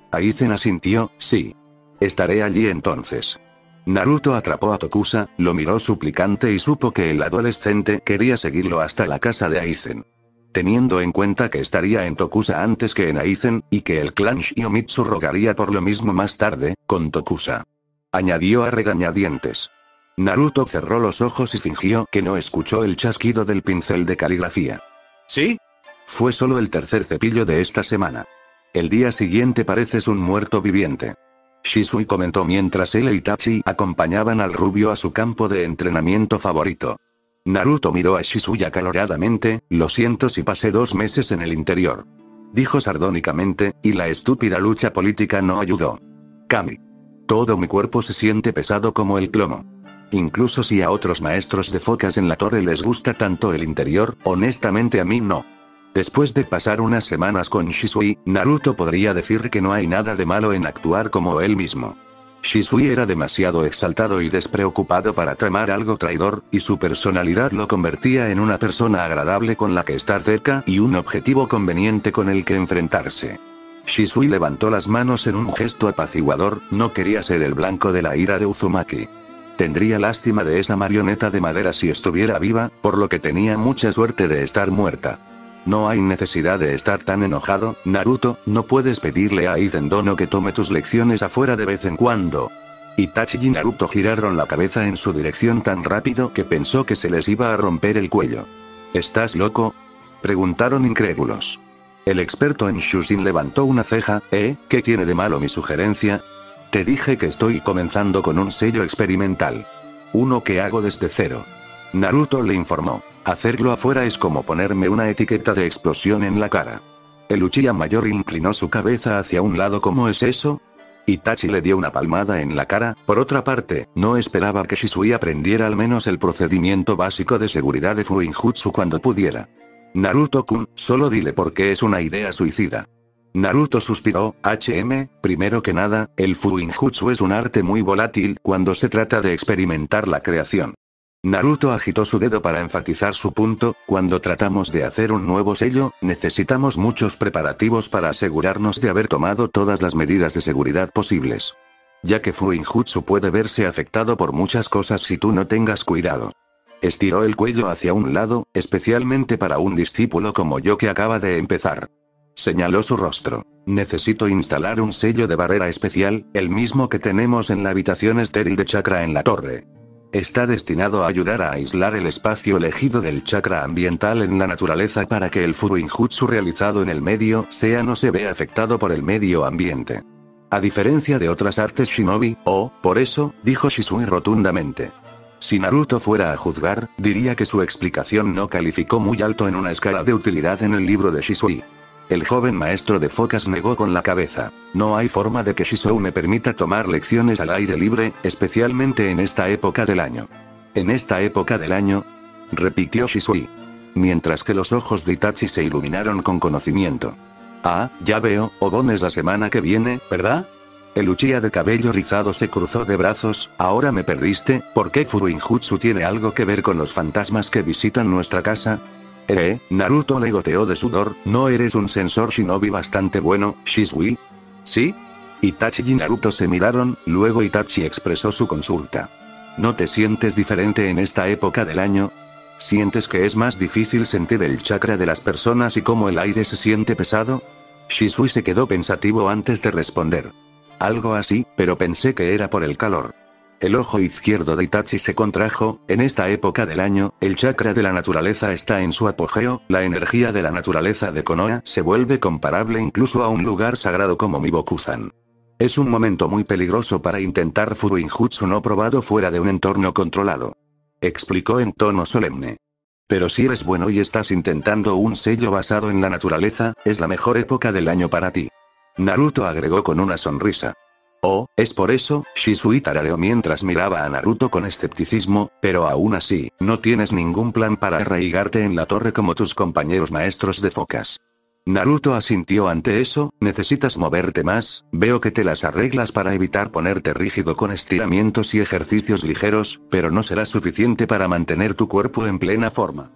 Speaker 1: Aizen asintió, sí. Estaré allí entonces. Naruto atrapó a Tokusa, lo miró suplicante y supo que el adolescente quería seguirlo hasta la casa de Aizen. Teniendo en cuenta que estaría en Tokusa antes que en Aizen, y que el clan Shiomitsu rogaría por lo mismo más tarde, con Tokusa. Añadió a regañadientes. Naruto cerró los ojos y fingió que no escuchó el chasquido del pincel de caligrafía. ¿Sí? Fue solo el tercer cepillo de esta semana. El día siguiente pareces un muerto viviente. Shisui comentó mientras él e Itachi acompañaban al rubio a su campo de entrenamiento favorito. Naruto miró a Shisui acaloradamente, lo siento si pasé dos meses en el interior. Dijo sardónicamente, y la estúpida lucha política no ayudó. Kami. Todo mi cuerpo se siente pesado como el plomo. Incluso si a otros maestros de focas en la torre les gusta tanto el interior, honestamente a mí no. Después de pasar unas semanas con Shisui, Naruto podría decir que no hay nada de malo en actuar como él mismo. Shisui era demasiado exaltado y despreocupado para tramar algo traidor, y su personalidad lo convertía en una persona agradable con la que estar cerca y un objetivo conveniente con el que enfrentarse. Shisui levantó las manos en un gesto apaciguador, no quería ser el blanco de la ira de Uzumaki. Tendría lástima de esa marioneta de madera si estuviera viva, por lo que tenía mucha suerte de estar muerta. No hay necesidad de estar tan enojado, Naruto, no puedes pedirle a Aizen Dono que tome tus lecciones afuera de vez en cuando. Itachi y Naruto giraron la cabeza en su dirección tan rápido que pensó que se les iba a romper el cuello. ¿Estás loco? Preguntaron incrédulos. El experto en Shushin levantó una ceja, ¿eh? ¿Qué tiene de malo mi sugerencia? Te dije que estoy comenzando con un sello experimental. Uno que hago desde cero. Naruto le informó. Hacerlo afuera es como ponerme una etiqueta de explosión en la cara. El Uchiha mayor inclinó su cabeza hacia un lado. ¿Cómo es eso? Itachi le dio una palmada en la cara. Por otra parte, no esperaba que Shisui aprendiera al menos el procedimiento básico de seguridad de Fuinjutsu cuando pudiera. Naruto-kun, solo dile por qué es una idea suicida. Naruto suspiró, H M, primero que nada, el Fuinjutsu es un arte muy volátil cuando se trata de experimentar la creación. Naruto agitó su dedo para enfatizar su punto, cuando tratamos de hacer un nuevo sello, necesitamos muchos preparativos para asegurarnos de haber tomado todas las medidas de seguridad posibles. Ya que Fuinjutsu puede verse afectado por muchas cosas si tú no tengas cuidado. Estiró el cuello hacia un lado, especialmente para un discípulo como yo que acaba de empezar. Señaló su rostro. Necesito instalar un sello de barrera especial, el mismo que tenemos en la habitación estéril de chakra en la torre. Está destinado a ayudar a aislar el espacio elegido del chakra ambiental en la naturaleza para que el Fuinjutsu realizado en el medio sea no se vea afectado por el medio ambiente. A diferencia de otras artes shinobi, oh, por eso, dijo Shisui rotundamente. Si Naruto fuera a juzgar, diría que su explicación no calificó muy alto en una escala de utilidad en el libro de Shisui. El joven maestro de focas negó con la cabeza. No hay forma de que Shisui me permita tomar lecciones al aire libre, especialmente en esta época del año. ¿En esta época del año? Repitió Shisui. Mientras que los ojos de Itachi se iluminaron con conocimiento. Ah, ya veo, Obon es la semana que viene, ¿verdad? El Uchiha de cabello rizado se cruzó de brazos. Ahora me perdiste, ¿por qué Fuinjutsu tiene algo que ver con los fantasmas que visitan nuestra casa? Eh, Naruto le goteó de sudor, ¿no eres un sensor shinobi bastante bueno, Shisui? ¿Sí? Itachi y Naruto se miraron, luego Itachi expresó su consulta. ¿No te sientes diferente en esta época del año? ¿Sientes que es más difícil sentir el chakra de las personas y cómo el aire se siente pesado? Shisui se quedó pensativo antes de responder. Algo así, pero pensé que era por el calor. El ojo izquierdo de Itachi se contrajo. En esta época del año, el chakra de la naturaleza está en su apogeo, la energía de la naturaleza de Konoha se vuelve comparable incluso a un lugar sagrado como Mibokuzan. Es un momento muy peligroso para intentar Fuinjutsu no probado fuera de un entorno controlado. Explicó en tono solemne. Pero si eres bueno y estás intentando un sello basado en la naturaleza, es la mejor época del año para ti. Naruto agregó con una sonrisa. Oh, ¿es por eso? Shisui tarareó mientras miraba a Naruto con escepticismo, pero aún así, no tienes ningún plan para arraigarte en la torre como tus compañeros maestros de focas. Naruto asintió ante eso. Necesitas moverte más, veo que te las arreglas para evitar ponerte rígido con estiramientos y ejercicios ligeros, pero no será suficiente para mantener tu cuerpo en plena forma.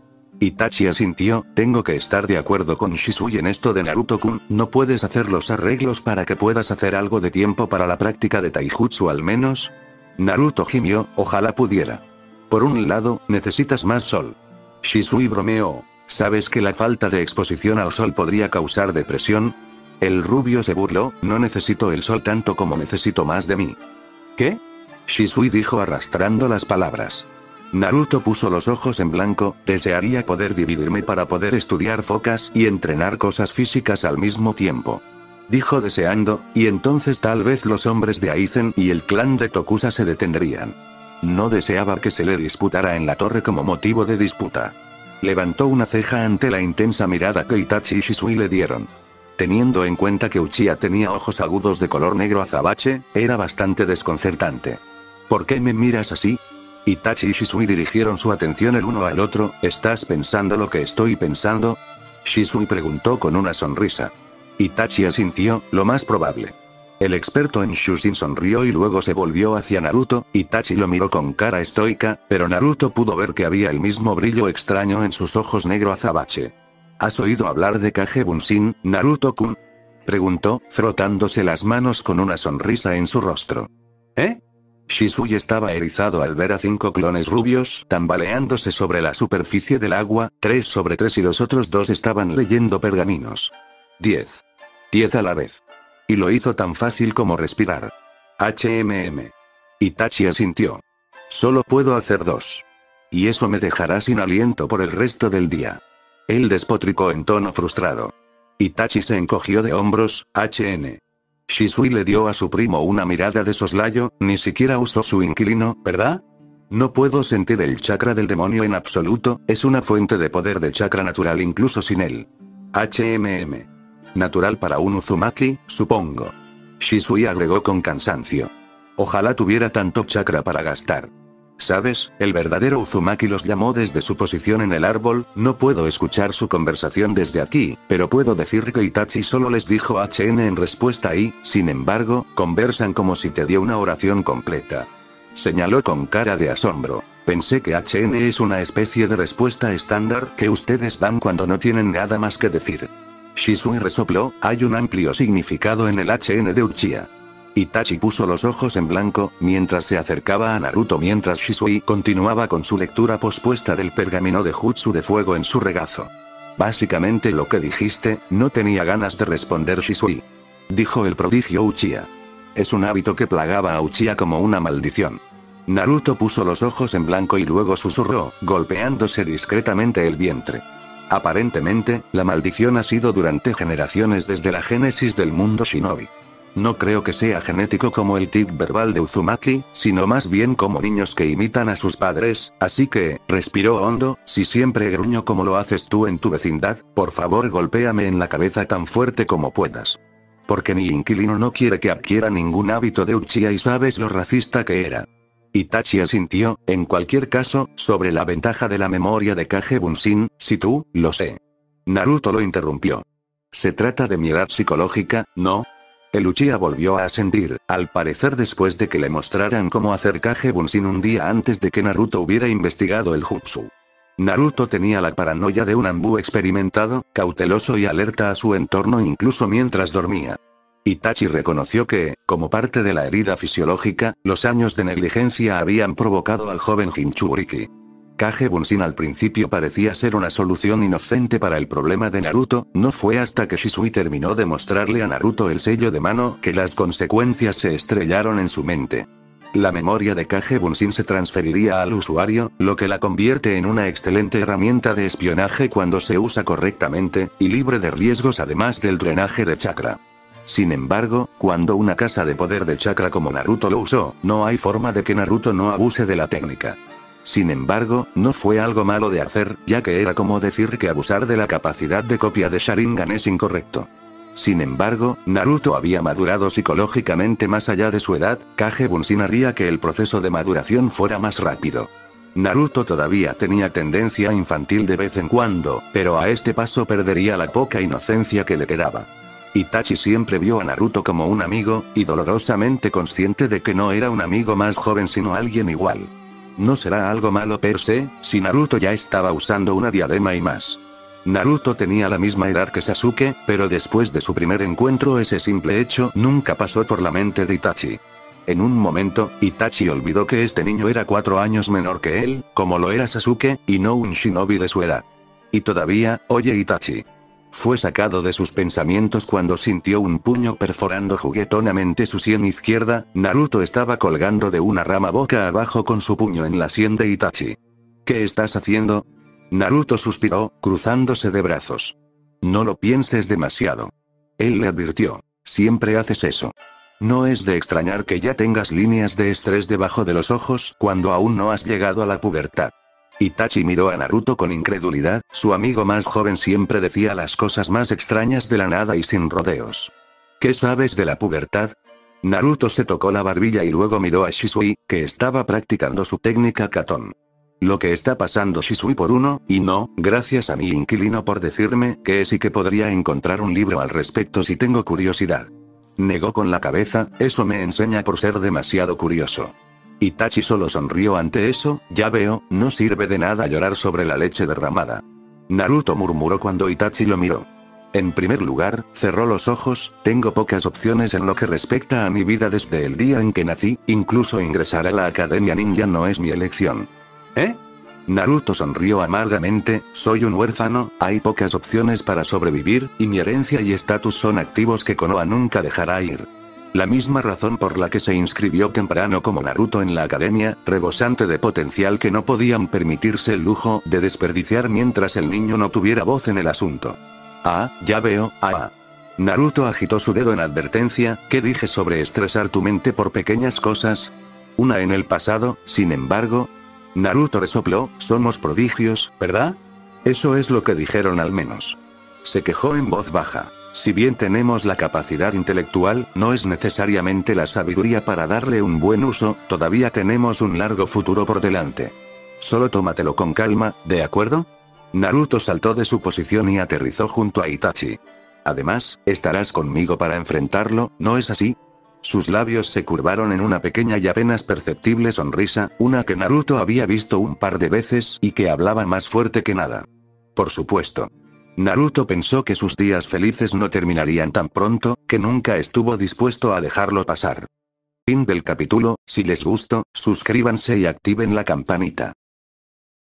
Speaker 1: Itachi asintió, tengo que estar de acuerdo con Shisui en esto de Naruto-kun, ¿no puedes hacer los arreglos para que puedas hacer algo de tiempo para la práctica de taijutsu al menos? Naruto gimió, ojalá pudiera. Por un lado, necesitas más sol. Shisui bromeó, ¿sabes que la falta de exposición al sol podría causar depresión? El rubio se burló, no necesito el sol tanto como necesito más de mí. ¿Qué? Shisui dijo arrastrando las palabras. Naruto puso los ojos en blanco, desearía poder dividirme para poder estudiar focas y entrenar cosas físicas al mismo tiempo. Dijo deseando, y entonces tal vez los hombres de Aizen y el clan de Tokusa se detendrían. No deseaba que se le disputara en la torre como motivo de disputa. Levantó una ceja ante la intensa mirada que Itachi y Shisui le dieron. Teniendo en cuenta que Uchiha tenía ojos agudos de color negro azabache, era bastante desconcertante. ¿Por qué me miras así? Itachi y Shisui dirigieron su atención el uno al otro, ¿estás pensando lo que estoy pensando? Shisui preguntó con una sonrisa. Itachi asintió, lo más probable. El experto en Shushin sonrió y luego se volvió hacia Naruto, Itachi lo miró con cara estoica, pero Naruto pudo ver que había el mismo brillo extraño en sus ojos negro azabache. ¿Has oído hablar de Kage Bunshin, Naruto-kun? Preguntó, frotándose las manos con una sonrisa en su rostro. ¿Eh? Shisui estaba erizado al ver a cinco clones rubios tambaleándose sobre la superficie del agua, tres sobre tres y los otros dos estaban leyendo pergaminos. Diez. Diez a la vez. Y lo hizo tan fácil como respirar. H M M. Itachi asintió. Solo puedo hacer dos. Y eso me dejará sin aliento por el resto del día. Él despotricó en tono frustrado. Itachi se encogió de hombros, H N. Shisui le dio a su primo una mirada de soslayo, ni siquiera usó su inquilino, ¿verdad? No puedo sentir el chakra del demonio en absoluto, es una fuente de poder de chakra natural incluso sin él. H M M. Natural para un Uzumaki, supongo. Shisui agregó con cansancio. Ojalá tuviera tanto chakra para gastar. ¿Sabes? El verdadero Uzumaki los llamó desde su posición en el árbol, no puedo escuchar su conversación desde aquí, pero puedo decir que Itachi solo les dijo H N en respuesta y, sin embargo, conversan como si te dio una oración completa. Señaló con cara de asombro. Pensé que H N es una especie de respuesta estándar que ustedes dan cuando no tienen nada más que decir. Shisui resopló, hay un amplio significado en el H N de Uchiha. Itachi puso los ojos en blanco, mientras se acercaba a Naruto mientras Shisui continuaba con su lectura pospuesta del pergamino de Jutsu de fuego en su regazo. Básicamente lo que dijiste, no tenía ganas de responder Shisui. Dijo el prodigio Uchiha. Es un hábito que plagaba a Uchiha como una maldición. Naruto puso los ojos en blanco y luego susurró, golpeándose discretamente el vientre. Aparentemente, la maldición ha sido durante generaciones desde la génesis del mundo shinobi. No creo que sea genético como el tic verbal de Uzumaki, sino más bien como niños que imitan a sus padres, así que, respiró hondo, si siempre gruño como lo haces tú en tu vecindad, por favor golpéame en la cabeza tan fuerte como puedas. Porque mi inquilino no quiere que adquiera ningún hábito de Uchiha y sabes lo racista que era. Itachi asintió, en cualquier caso, sobre la ventaja de la memoria de Kage Bunshin, si tú, lo sé. Naruto lo interrumpió. Se trata de mi edad psicológica, ¿no? El Uchiha volvió a asentir, al parecer después de que le mostraran cómo hacer Kage Bunshin un día antes de que Naruto hubiera investigado el jutsu. Naruto tenía la paranoia de un Anbu experimentado, cauteloso y alerta a su entorno incluso mientras dormía. Itachi reconoció que, como parte de la herida fisiológica, los años de negligencia habían provocado al joven Jinchuriki. Kage Bunshin al principio parecía ser una solución inocente para el problema de Naruto, no fue hasta que Shisui terminó de mostrarle a Naruto el sello de mano que las consecuencias se estrellaron en su mente. La memoria de Kage Bunshin se transferiría al usuario, lo que la convierte en una excelente herramienta de espionaje cuando se usa correctamente, y libre de riesgos además del drenaje de chakra. Sin embargo, cuando una casa de poder de chakra como Naruto lo usó, no hay forma de que Naruto no abuse de la técnica. Sin embargo, no fue algo malo de hacer, ya que era como decir que abusar de la capacidad de copia de Sharingan es incorrecto. Sin embargo, Naruto había madurado psicológicamente más allá de su edad, Kage Bunshin haría que el proceso de maduración fuera más rápido. Naruto todavía tenía tendencia infantil de vez en cuando, pero a este paso perdería la poca inocencia que le quedaba. Itachi siempre vio a Naruto como un amigo, y dolorosamente consciente de que no era un amigo más joven sino alguien igual. No será algo malo per se, si Naruto ya estaba usando una diadema y más. Naruto tenía la misma edad que Sasuke, pero después de su primer encuentro ese simple hecho nunca pasó por la mente de Itachi. En un momento, Itachi olvidó que este niño era cuatro años menor que él, como lo era Sasuke, y no un shinobi de su edad. Y todavía, oye Itachi. Fue sacado de sus pensamientos cuando sintió un puño perforando juguetonamente su sien izquierda. Naruto estaba colgando de una rama boca abajo con su puño en la sien de Itachi. ¿Qué estás haciendo? Naruto suspiró, cruzándose de brazos. No lo pienses demasiado. Él le advirtió. Siempre haces eso. No es de extrañar que ya tengas líneas de estrés debajo de los ojos cuando aún no has llegado a la pubertad. Itachi miró a Naruto con incredulidad, su amigo más joven siempre decía las cosas más extrañas de la nada y sin rodeos. ¿Qué sabes de la pubertad? Naruto se tocó la barbilla y luego miró a Shisui, que estaba practicando su técnica Katon. Lo que está pasando Shisui por uno, y no, gracias a mi inquilino por decirme que es y que podría encontrar un libro al respecto si tengo curiosidad. Negó con la cabeza, eso me enseña por ser demasiado curioso. Itachi solo sonrió ante eso, ya veo, no sirve de nada llorar sobre la leche derramada. Naruto murmuró cuando Itachi lo miró. En primer lugar, cerró los ojos, tengo pocas opciones en lo que respecta a mi vida desde el día en que nací, incluso ingresar a la Academia Ninja no es mi elección. ¿Eh? Naruto sonrió amargamente, soy un huérfano, hay pocas opciones para sobrevivir, y mi herencia y estatus son activos que Konoha nunca dejará ir. La misma razón por la que se inscribió temprano como Naruto en la academia, rebosante de potencial que no podían permitirse el lujo de desperdiciar mientras el niño no tuviera voz en el asunto. Ah, ya veo, ah. Naruto agitó su dedo en advertencia, ¿qué dije sobre estresar tu mente por pequeñas cosas? Una en el pasado, sin embargo. Naruto resopló, somos prodigios, ¿verdad? Eso es lo que dijeron al menos. Se quejó en voz baja. Si bien tenemos la capacidad intelectual, no es necesariamente la sabiduría para darle un buen uso, todavía tenemos un largo futuro por delante. Solo tómatelo con calma, ¿de acuerdo? Naruto saltó de su posición y aterrizó junto a Itachi. Además, estarás conmigo para enfrentarlo, ¿no es así? Sus labios se curvaron en una pequeña y apenas perceptible sonrisa, una que Naruto había visto un par de veces y que hablaba más fuerte que nada. Por supuesto. Naruto pensó que sus días felices no terminarían tan pronto, que nunca estuvo dispuesto a dejarlo pasar. Fin del capítulo. Si les gustó, suscríbanse y activen la campanita.